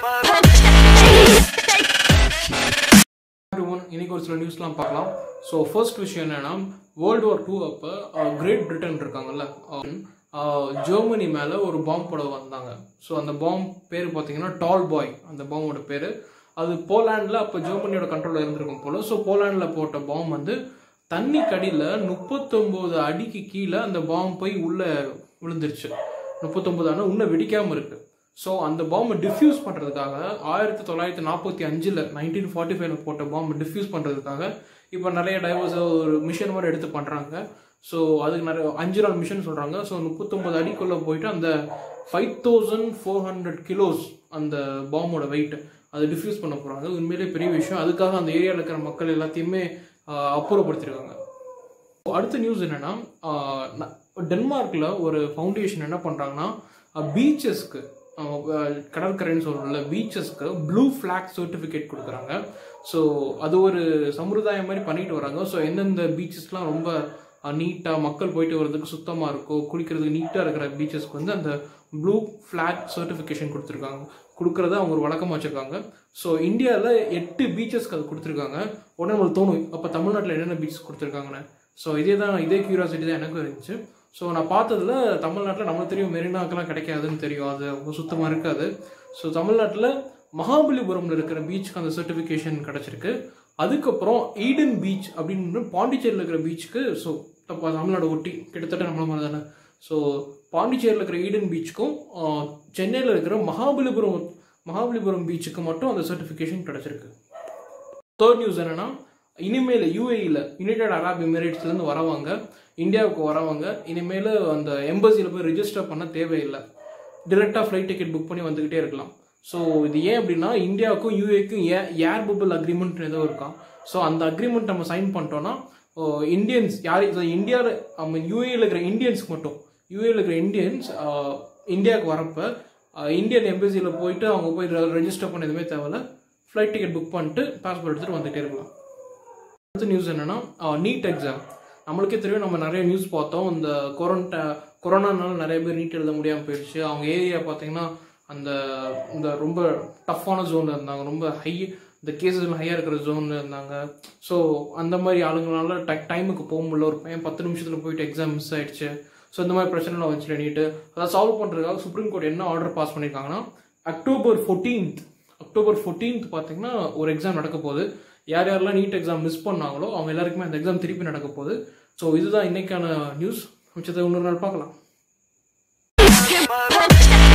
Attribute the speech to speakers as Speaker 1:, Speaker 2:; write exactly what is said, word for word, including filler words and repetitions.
Speaker 1: இன்னைக்கு ஒரு சில நியூஸ்லாம் பார்க்கலாம். ஸோ ஃபர்ஸ்ட் விஷயம் என்னன்னா, வேர்ல்டு வார் டூ அப்போ கிரேட் பிரிட்டன் இருக்காங்கல்ல, ஜெர்மனி மேலே ஒரு பாம்பு போட வந்தாங்க. ஸோ அந்த பாம்பு பேர் பார்த்தீங்கன்னா டால் பாய், அந்த பாம்போட பேர். அது போலாண்டில் அப்போ ஜெர்மனியோட கண்ட்ரோலில் இருந்திருக்கும் போல். ஸோ போலாண்டில் போட்ட பாம்பு வந்து தண்ணி கடியில் முப்பத்தொம்போது அடிக்கு கீழே அந்த பாம்பு போய் உள்ளே விழுந்துருச்சு. முப்பத்தொம்போது ஆனால் இன்னும் வெடிக்காமல் இருக்குது. ஸோ அந்த பாம்பை டிஃப்யூஸ் பண்ணுறதுக்காக ஆயிரத்தி தொள்ளாயிரத்தி நாற்பத்தி அஞ்சில் நைன்டீன் ஃபார்ட்டி ஃபைவ்ல போட்ட பாம்பை டிஃப்யூஸ் பண்ணுறதுக்காக இப்போ நிறைய டைவர்ஸ் ஒரு மிஷன் மாதிரி எடுத்து பண்ணுறாங்க. ஸோ அதுக்கு நிறைய அஞ்சு நாள் மிஷன் சொல்கிறாங்க. ஸோ முப்பத்தொம்பது அடிக்குள்ளே போயிட்டு அந்த five thousand four hundred kilos அந்த பாம்போட வெயிட் அதை டிஃப்யூஸ் பண்ண போகிறாங்க. உண்மையிலே பெரிய விஷயம். அதுக்காக அந்த ஏரியாவில் இருக்கிற மக்கள் எல்லாத்தையுமே அப்புறப்படுத்திருக்காங்க. அடுத்த நியூஸ் என்னென்னா, டென்மார்க்கில் ஒரு ஃபவுண்டேஷன் என்ன பண்ணுறாங்கன்னா, பீச்சஸ்க்கு கடற்கரைன்னு சொல்கிறோம்ல, பீச்சஸ்க்கு ப்ளூ ஃப்ளாக் சர்டிஃபிகேட் கொடுக்குறாங்க. ஸோ அது ஒரு சம்பிரதாயம் மாதிரி பண்ணிட்டு வராங்க. ஸோ எந்தெந்த பீச்சஸ்லாம் ரொம்ப நீட்டாக மக்கள் போயிட்டு வர்றதுக்கு சுத்தமாக இருக்கோ, குளிக்கிறதுக்கு நீட்டாக இருக்கிற பீச்சஸ்க்கு வந்து அந்த ப்ளூ ஃப்ளாக் சர்டிஃபிகேஷன் கொடுத்துருக்காங்க கொடுக்குறத அவங்க ஒரு வழக்கமாக வச்சுருக்காங்க. ஸோ இந்தியாவில் எட்டு பீச்சஸ்க்கு அது கொடுத்துருக்காங்க. உடனே நம்மளுக்கு தோணும், அப்போ தமிழ்நாட்டில் என்னென்ன பீச்சஸ் கொடுத்துருக்காங்கன்னு. ஸோ இதே தான், இதே கியூரியாசிட்டி தான் எனக்கும் இருந்துச்சு. ஸோ நான் பார்த்ததில் தமிழ்நாட்டில் நம்மளுக்கு தெரியும் மெரினாக்கெல்லாம் கிடைக்காதுன்னு தெரியும், அது ரொம்ப சுத்தமாக இருக்காது. ஸோ தமிழ்நாட்டில் மகாபலிபுரமில் இருக்கிற பீச்சுக்கு அந்த சர்டிஃபிகேஷன் கிடச்சிருக்கு. அதுக்கப்புறம் ஈடன் பீச் அப்படின்னு பாண்டிச்சேரியில் இருக்கிற பீச்சுக்கு, ஸோ தமிழ்நாடு ஒட்டி கிட்டத்தட்ட நம்மள மாதிரி தானே. ஸோ பாண்டிச்சேரியில் இருக்கிற ஈடன் பீச்சுக்கும் சென்னையில் இருக்கிற மகாபலிபுரம் மகாபலிபுரம் பீச்சுக்கு மட்டும் அந்த சர்டிஃபிகேஷன் கிடச்சிருக்கு. தேர்ட் நியூஸ் என்னென்னா, இனிமேல் யூஏஇயில் யுனைடெட் அரப் எமிரேட்ஸ்லேருந்து வரவங்க இந்தியாவுக்கு வரவங்க இனிமேல் அந்த எம்பசியில் போய் ரிஜிஸ்டர் பண்ண தேவையில்லை. டிரெக்டாக ஃப்ளைட் டிக்கெட் புக் பண்ணி வந்துக்கிட்டே இருக்கலாம். ஸோ இது ஏன் அப்படின்னா, இந்தியாவுக்கும் யூஏக்கும் ஏ ஏர் பபிள் அக்ரிமெண்ட் ஏதோ இருக்கான். ஸோ அந்த அக்ரிமெண்ட் நம்ம சைன் பண்ணிட்டோன்னா இந்தியன்ஸ் யார் இந்தியாவில் ஐ மீன் யூஏயில் இருக்கிற இந்தியன்ஸ்க்கு மட்டும் யூஏயில் இருக்கிற இந்தியன்ஸ் இந்தியாவுக்கு வரப்போ இந்தியன் எம்பசியில் போயிட்டு அவங்க போய் ரெஜிஸ்டர் பண்ண எதுவுமே தேவையில்ல. ஃப்ளைட் டிக்கெட் புக் பண்ணிட்டு பாஸ்போர்ட் எடுத்துகிட்டு வந்துகிட்டே இருக்கலாம். அடுத்த நியூஸ் என்னென்னா, நீட் எக்ஸாம். நம்மளுக்கே தெரியும், நம்ம நிறைய நியூஸ் பார்த்தோம். இந்த கொரோனா கொரோனானால நிறைய பேர் நீட் எழுத முடியாமல் போயிடுச்சு. அவங்க ஏரியா பார்த்தீங்கன்னா அந்த இந்த ரொம்ப டஃப்பான ஜோனில் இருந்தாங்க, ரொம்ப ஹை இந்த கேஸஸ் ஹையாக இருக்கிற ஜோனில் இருந்தாங்க. ஸோ அந்த மாதிரி ஆளுங்களால டை டைமுக்கு போக முடியல. ஒரு பையன் பத்து நிமிஷத்தில் போயிட்டு எக்ஸாம் மிஸ் ஆகிடுச்சு. ஸோ இந்த மாதிரி பிரச்சனைலாம் வச்சுட்டு நீட்டு அதை சால்வ் பண்ணுறதுக்காக சுப்ரீம் கோர்ட் என்ன ஆர்டர் பாஸ் பண்ணியிருக்காங்கன்னா, அக்டோபர் ஃபோர்டீன்த் அக்டோபர் ஃபோர்டீன்த் பார்த்தீங்கன்னா ஒரு எக்ஸாம் நடக்க போகுது. யார் யாரெல்லாம் நீட் எக்ஸாம் மிஸ் பண்ணாங்களோ அவங்க எல்லாருக்குமே அந்த எக்ஸாம் திருப்பி நடக்க போகுது. ஸோ இதுதான் இன்னைக்கான நியூஸ். மிச்சத்தை இன்னொரு நாள் பார்க்கலாம்.